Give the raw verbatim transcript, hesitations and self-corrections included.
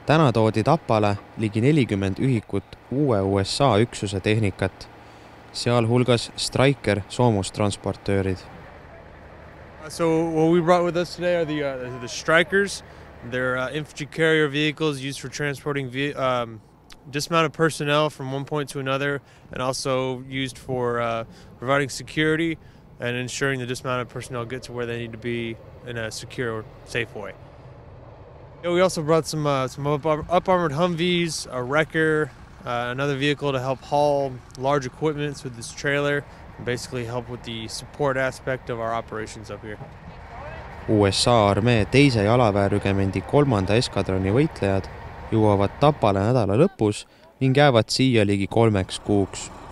Täna toodi Tapale ligi nelikümmend ühikut uue U S A üksuse tehnikat, sealhulgas Stryker soomustransportöörid. So what we brought with us today are the, uh, the Strykers. They're uh, infantry carrier vehicles used for transporting ve um, dismounted personnel from one point to another, and also used for uh, providing security and ensuring the dismounted personnel get to where they need to be in a secure, safe way. Yeah, we also brought some uh, some up, up armored Humvees, a wrecker, uh, another vehicle to help haul large equipments with this trailer, and basically help with the support aspect of our operations up here. U S A armee teise jalaväerügemendi kolmanda eskadroni võitlejad jõuavad Tapale nädala lõpus ning jäävad siia ligi kolmeks kuuks.